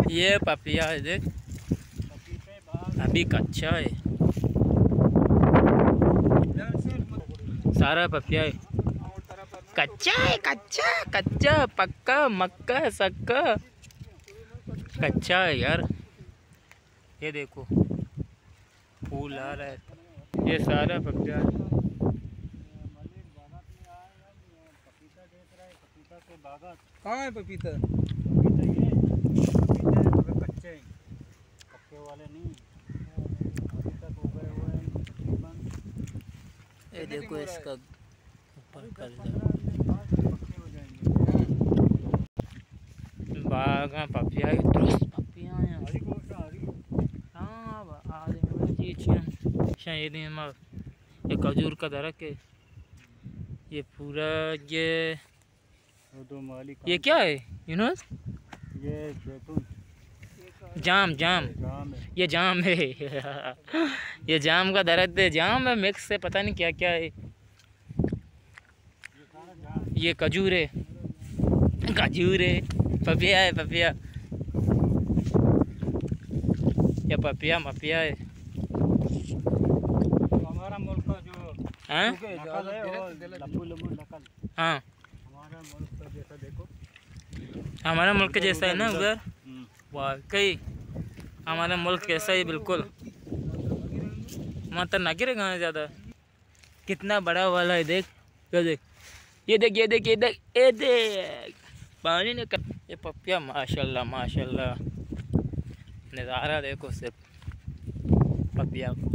ये पपिया है देख, अभी कच्चा है, सारा पपिया है, कच्चा है, कच्चा कच्चा पक्का मक्का सक्का कच्चा है यार। ये देखो फूल आ रहा है, ये सारा पपिया है। कहाँ है पपीता? कच्चे हैं, पक्के वाले नहीं, अभी तक उगे हुए हैं तकरीबन। ये देखो इसका ऊपर कर बागा पपिया है, दुरुस्त पपिया हैं। हाँ ये खजूर का दरख्त है, ये पूरा ये क्या है यूनुस? ये जैतून, जाम जाम, ये जाम है ये जाम का दरख्त है, जाम है मिक्स से पता नहीं क्या क्या है। ये खजूर है, खजूर है, पपिया है, पपिया, ये पपिया मपिया है। हमारा मुल्क का जो हाँ नकल है वो लम्बू लम्बू नकल, हाँ हमारा मुल्क का जैसा देखो, हमारा मुल्क जैसा है ना उधर, वाकई हमारा मुल्क कैसा है बिल्कुल। मतलब ना गिरेगा ज़्यादा, कितना बड़ा वाला है देख, ये देख, ये देख, ये देख, ये देख, ये देख पानी ने कर। ये पपिया माशाल्लाह माशाल्लाह, नज़ारा देखो सिर्फ पपिया।